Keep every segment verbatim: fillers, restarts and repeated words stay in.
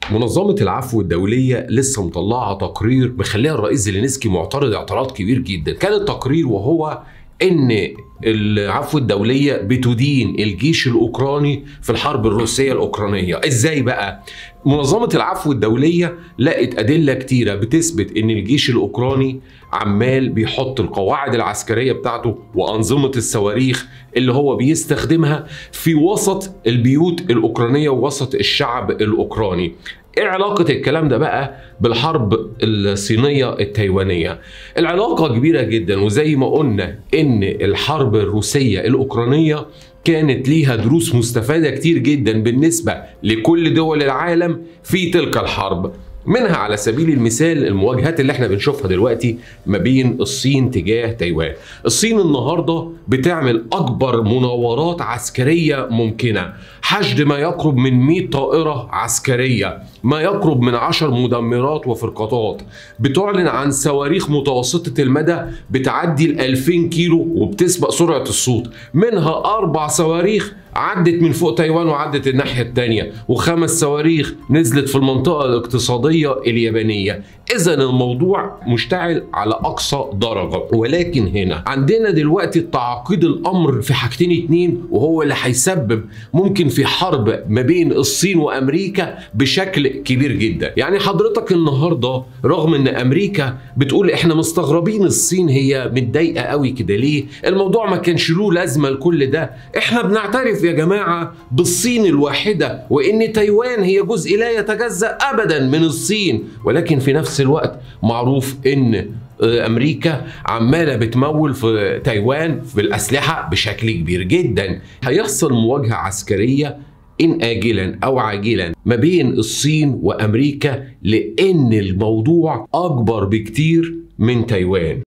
منظمة العفو الدولية لسه مطلعة تقرير مخليها الرئيس زيلينسكي معترض اعتراض كبير جدا. كان التقرير وهو ان العفو الدولية بتدين الجيش الأوكراني في الحرب الروسية الأوكرانية. ازاي بقى؟ منظمة العفو الدولية لقت أدلة كتيرة بتثبت ان الجيش الأوكراني عمال بيحط القواعد العسكرية بتاعته وأنظمة الصواريخ اللي هو بيستخدمها في وسط البيوت الأوكرانية ووسط الشعب الأوكراني. ايه علاقة الكلام ده بقى بالحرب الصينية التايوانية؟ العلاقة كبيرة جدا، وزي ما قلنا ان الحرب الروسية الأوكرانية كانت ليها دروس مستفادة كتير جدا بالنسبة لكل دول العالم في تلك الحرب. منها على سبيل المثال المواجهات اللي احنا بنشوفها دلوقتي ما بين الصين تجاه تايوان. الصين النهارده بتعمل اكبر مناورات عسكريه ممكنه، حشد ما يقرب من مئة طائره عسكريه، ما يقرب من عشر مدمرات وفرقاطات، بتعلن عن صواريخ متوسطه المدى بتعدي ال ألفين كيلو وبتسبق سرعه الصوت، منها اربع صواريخ عدت من فوق تايوان وعدت الناحيه الثانيه، وخمس صواريخ نزلت في المنطقه الاقتصاديه اليابانيه. اذا الموضوع مشتعل على اقصى درجه، ولكن هنا عندنا دلوقتي تعقيد الامر في حاجتين اتنين، وهو اللي هيسبب ممكن في حرب ما بين الصين وامريكا بشكل كبير جدا. يعني حضرتك النهارده رغم ان امريكا بتقول احنا مستغربين الصين هي متضايقه قوي كده ليه؟ الموضوع ما كانش له لازمه لكل ده، احنا بنعترف يا جماعه بالصين الواحده وان تايوان هي جزء لا يتجزأ ابدا من الصين، ولكن في نفس الوقت معروف ان امريكا عماله بتمول في تايوان بالاسلحه بشكل كبير جدا. هيحصل مواجهه عسكريه ان اجلا او عاجلا ما بين الصين وامريكا، لان الموضوع اكبر بكتير من تايوان.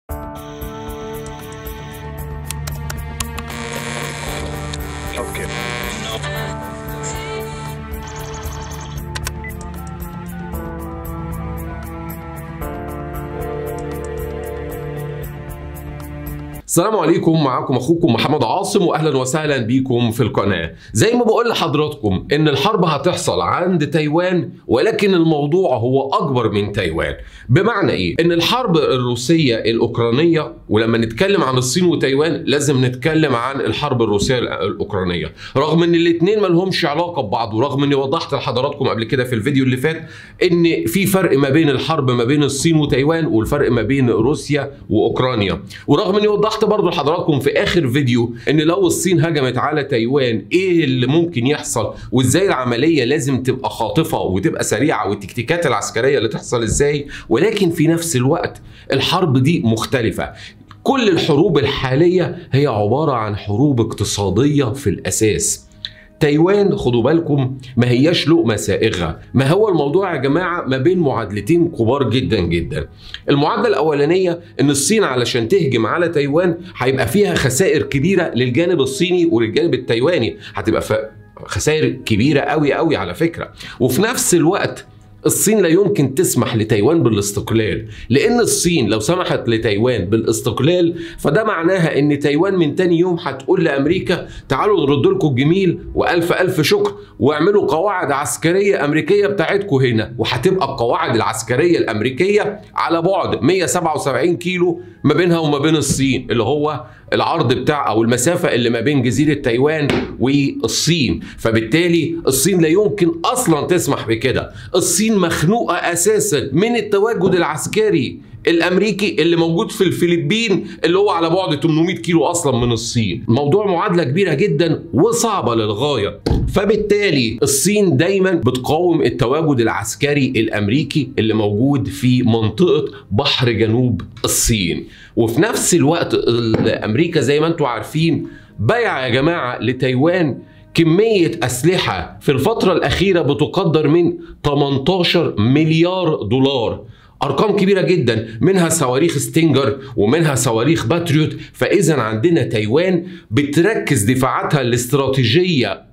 السلام عليكم، معاكم اخوكم محمد عاصم، واهلا وسهلا بيكم في القناه. زي ما بقول لحضراتكم ان الحرب هتحصل عند تايوان، ولكن الموضوع هو اكبر من تايوان. بمعنى ايه؟ ان الحرب الروسيه الاوكرانيه، ولما نتكلم عن الصين وتايوان لازم نتكلم عن الحرب الروسيه الاوكرانيه، رغم ان الاثنين ما لهمش علاقه ببعض، ورغم اني وضحت لحضراتكم قبل كده في الفيديو اللي فات ان في فرق ما بين الحرب ما بين الصين وتايوان والفرق ما بين روسيا واوكرانيا، ورغم اني وضحت برضو لحضراتكم في اخر فيديو ان لو الصين هجمت على تايوان ايه اللي ممكن يحصل، وازاي العمليه لازم تبقى خاطفه وتبقى سريعه، والتكتيكات العسكريه اللي تحصل ازاي. ولكن في نفس الوقت الحرب دي مختلفه. كل الحروب الحاليه هي عباره عن حروب اقتصاديه في الاساس. تايوان خدوا بالكم ما هياش لقمه سائغه، ما هو الموضوع يا جماعه ما بين معادلتين كبار جدا جدا. المعادله الاولانيه ان الصين علشان تهجم على تايوان هيبقى فيها خسائر كبيره للجانب الصيني وللجانب التايواني، هتبقى خسائر كبيره قوي قوي على فكره. وفي نفس الوقت الصين لا يمكن تسمح لتايوان بالاستقلال، لان الصين لو سمحت لتايوان بالاستقلال فده معناها ان تايوان من تاني يوم هتقول لامريكا تعالوا نرد لكم الجميل والف الف شكر واعملوا قواعد عسكريه امريكيه بتاعتكم هنا، وهتبقى القواعد العسكريه الامريكيه على بعد مئة وسبعة وسبعين كيلو ما بينها وما بين الصين، اللي هو العرض بتاع او المسافه اللي ما بين جزيره تايوان والصين. فبالتالي الصين لا يمكن اصلا تسمح بكده. الصين مخنوقه اساسا من التواجد العسكري الامريكي اللي موجود في الفلبين اللي هو على بعد ثمانمئة كيلو اصلا من الصين. موضوع معادله كبيره جدا وصعبه للغايه. فبالتالي الصين دايما بتقاوم التواجد العسكري الامريكي اللي موجود في منطقه بحر جنوب الصين. وفي نفس الوقت امريكا زي ما انتم عارفين بايعه يا جماعه لتايوان كمية أسلحة في الفترة الأخيرة بتقدر من ثمانية عشر مليار دولار، أرقام كبيرة جدا، منها صواريخ ستينجر ومنها صواريخ باتريوت. فإذا عندنا تايوان بتركز دفاعاتها الاستراتيجية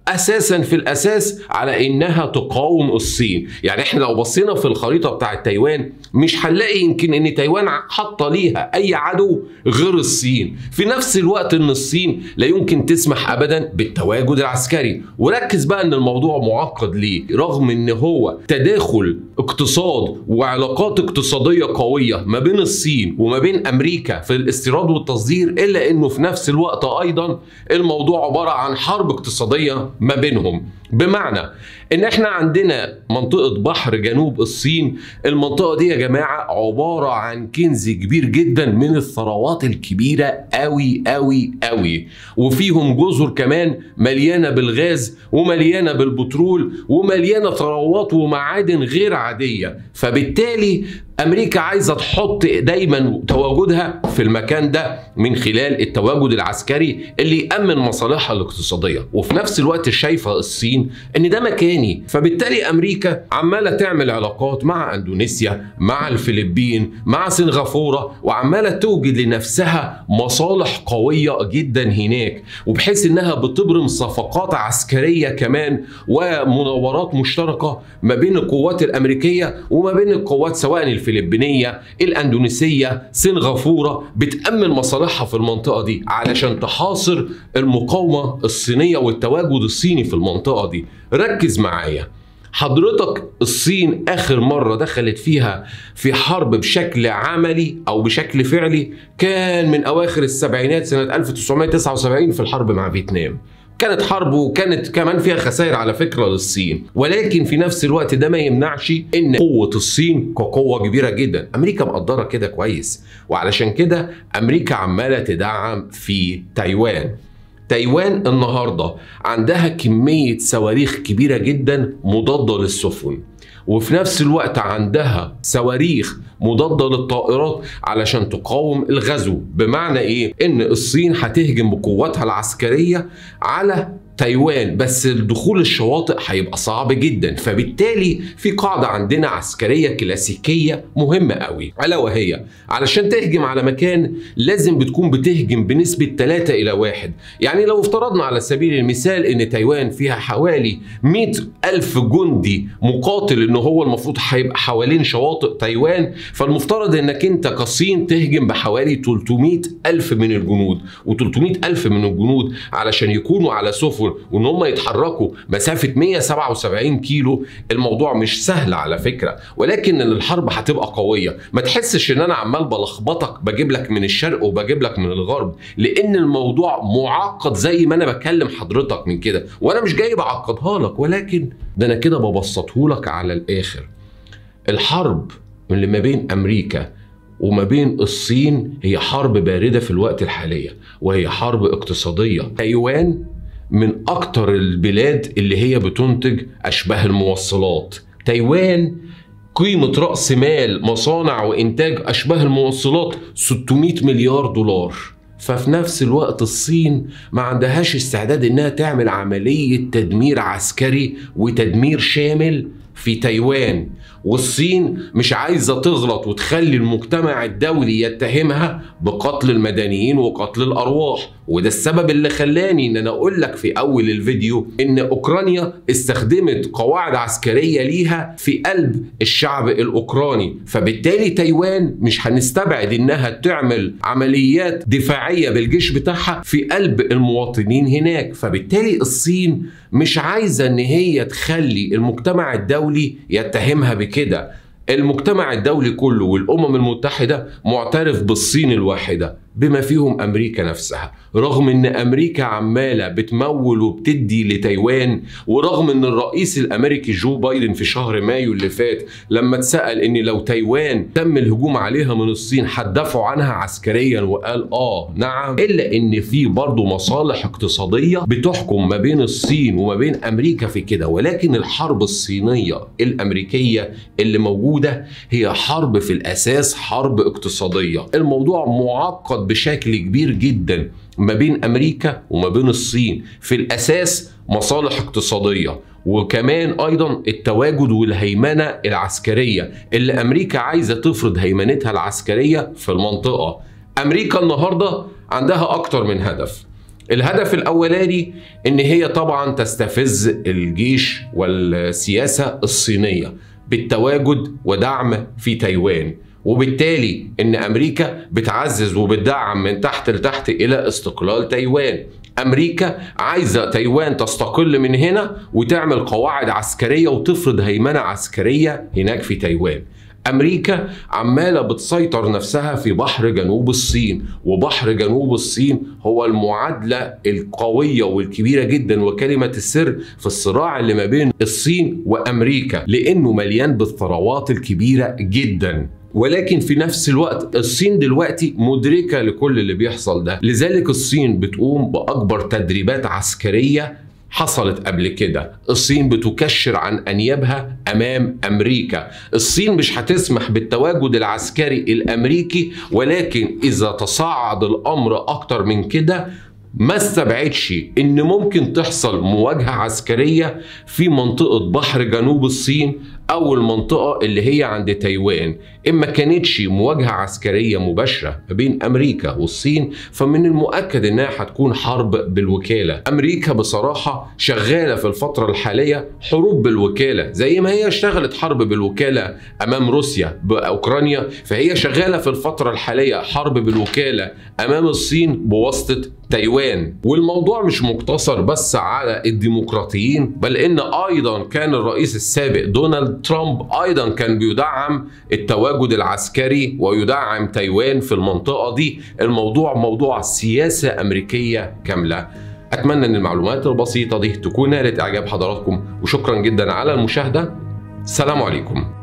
اساسا في الاساس على انها تقاوم الصين. يعني احنا لو بصينا في الخريطه بتاعه تايوان مش هنلاقي يمكن ان تايوان حاطه ليها اي عدو غير الصين، في نفس الوقت ان الصين لا يمكن تسمح ابدا بالتواجد العسكري. وركز بقى ان الموضوع معقد ليه، رغم ان هو تداخل اقتصاد وعلاقات اقتصاديه قويه ما بين الصين وما بين امريكا في الاستيراد والتصدير، الا انه في نفس الوقت ايضا الموضوع عباره عن حرب اقتصاديه ما بينهم. بمعنى ان احنا عندنا منطقة بحر جنوب الصين، المنطقة دي يا جماعة عبارة عن كنز كبير جدا من الثروات الكبيرة قوي قوي قوي، وفيهم جزر كمان مليانة بالغاز ومليانة بالبترول ومليانة ثروات ومعادن غير عادية. فبالتالي امريكا عايزة تحط دايما تواجدها في المكان ده من خلال التواجد العسكري اللي يأمن مصالحها الاقتصادية، وفي نفس الوقت شايفة الصين ان ده مكاني. فبالتالي امريكا عمالة تعمل علاقات مع اندونيسيا، مع الفلبين، مع سنغافورة، وعمالة توجد لنفسها مصالح قوية جدا هناك، وبحيث انها بتبرم صفقات عسكرية كمان ومناورات مشتركة ما بين القوات الامريكية وما بين القوات سواء الفلبينية، الاندونيسية، سنغافورة، بتأمن مصالحها في المنطقة دي علشان تحاصر المقاومة الصينية والتواجد الصيني في المنطقة دي. ركز معايا حضرتك، الصين آخر مرة دخلت فيها في حرب بشكل عملي أو بشكل فعلي كان من أواخر السبعينات سنة ألف وتسعمائة وتسعة وسبعين في الحرب مع فيتنام. كانت حرب وكانت كمان فيها خسائر على فكرة للصين، ولكن في نفس الوقت ده ما يمنعش ان قوة الصين كقوة كبيرة جدا. امريكا مقدرة كده كويس، وعلشان كده امريكا عمالة تدعم في تايوان. تايوان النهاردة عندها كمية صواريخ كبيرة جدا مضادة للسفن، وفي نفس الوقت عندها صواريخ مضادة للطائرات علشان تقاوم الغزو. بمعنى ايه؟ ان الصين هتهجم بقواتها العسكرية على تايوان، بس الدخول الشواطئ هيبقى صعب جدا. فبالتالي في قاعدة عندنا عسكرية كلاسيكية مهمة قوي، ألا وهي علشان تهجم على مكان لازم بتكون بتهجم بنسبة ثلاثة إلى واحد. يعني لو افترضنا على سبيل المثال ان تايوان فيها حوالي مئة ألف جندي مقاتل، ان هو المفروض هيبقى حوالين شواطئ تايوان، فالمفترض انك انت كصين تهجم بحوالي ثلاثمائة ألف من الجنود، و300 ألف من الجنود علشان يكونوا على سفن وان هم يتحركوا مسافه مئة وسبعة وسبعين كيلو. الموضوع مش سهل على فكره، ولكن الحرب هتبقى قويه. ما تحسش ان انا عمال بلخبطك بجيب لك من الشرق وبجيب لك من الغرب، لان الموضوع معقد زي ما انا بكلم حضرتك من كده، وانا مش جاي بعقدها لك، ولكن ده انا كده ببسطه لك على الاخر. الحرب اللي ما بين امريكا وما بين الصين هي حرب باردة في الوقت الحالي، وهي حرب اقتصادية. تايوان من أكتر البلاد اللي هي بتنتج أشباه الموصلات. تايوان قيمة رأس مال مصانع وإنتاج أشباه الموصلات ستمائة مليار دولار. ففي نفس الوقت الصين ما عندهاش استعداد إنها تعمل عملية تدمير عسكري وتدمير شامل في تايوان، والصين مش عايزة تغلط وتخلي المجتمع الدولي يتهمها بقتل المدنيين وقتل الأرواح. وده السبب اللي خلاني ان انا اقول لك في اول الفيديو ان اوكرانيا استخدمت قواعد عسكرية ليها في قلب الشعب الاوكراني. فبالتالي تايوان مش هنستبعد انها تعمل عمليات دفاعية بالجيش بتاعها في قلب المواطنين هناك. فبالتالي الصين مش عايزة ان هي تخلي المجتمع الدولي يتهمها بكده. المجتمع الدولي كله والأمم المتحدة معترف بالصين الواحدة بما فيهم أمريكا نفسها، رغم أن أمريكا عمالة بتمول وبتدي لتايوان، ورغم أن الرئيس الأمريكي جو بايدن في شهر مايو اللي فات لما اتسأل أن لو تايوان تم الهجوم عليها من الصين هتدافعوا عنها عسكريا، وقال آه نعم، إلا أن في برضه مصالح اقتصادية بتحكم ما بين الصين وما بين أمريكا في كده. ولكن الحرب الصينية الأمريكية اللي موجودة هي حرب في الأساس حرب اقتصادية. الموضوع معقد بشكل كبير جدا ما بين أمريكا وما بين الصين، في الأساس مصالح اقتصادية، وكمان أيضا التواجد والهيمنة العسكرية اللي أمريكا عايزة تفرض هيمنتها العسكرية في المنطقة. أمريكا النهاردة عندها أكتر من هدف. الهدف الأولاني إن هي طبعا تستفز الجيش والسياسة الصينية بالتواجد ودعم في تايوان، وبالتالي إن أمريكا بتعزز وبتدعم من تحت لتحت إلى استقلال تايوان. أمريكا عايزة تايوان تستقل من هنا وتعمل قواعد عسكرية وتفرض هيمنة عسكرية هناك في تايوان. أمريكا عمالة بتسيطر نفسها في بحر جنوب الصين، وبحر جنوب الصين هو المعادلة القوية والكبيرة جدا وكلمة السر في الصراع اللي ما بين الصين وأمريكا، لأنه مليان بالثروات الكبيرة جدا. ولكن في نفس الوقت الصين دلوقتي مدركة لكل اللي بيحصل ده، لذلك الصين بتقوم بأكبر تدريبات عسكرية حصلت قبل كده. الصين بتكشر عن أنيابها أمام أمريكا. الصين مش هتسمح بالتواجد العسكري الأمريكي، ولكن إذا تصاعد الأمر أكتر من كده ما استبعدش إن ممكن تحصل مواجهة عسكرية في منطقة بحر جنوب الصين أو المنطقة اللي هي عند تايوان. إما كانتش مواجهة عسكرية مباشرة ما بين أمريكا والصين، فمن المؤكد إنها هتكون حرب بالوكالة. أمريكا بصراحة شغالة في الفترة الحالية حروب بالوكالة، زي ما هي اشتغلت حرب بالوكالة أمام روسيا بأوكرانيا، فهي شغالة في الفترة الحالية حرب بالوكالة أمام الصين بواسطة تايوان. والموضوع مش مقتصر بس على الديمقراطيين، بل إن أيضا كان الرئيس السابق دونالد ترامب أيضا كان بيدعم التواجد العسكري ويدعم تايوان في المنطقة دي. الموضوع موضوع سياسة أمريكية كاملة. أتمنى أن المعلومات البسيطة دي تكون نالت إعجاب حضراتكم، وشكرا جدا على المشاهدة. السلام عليكم.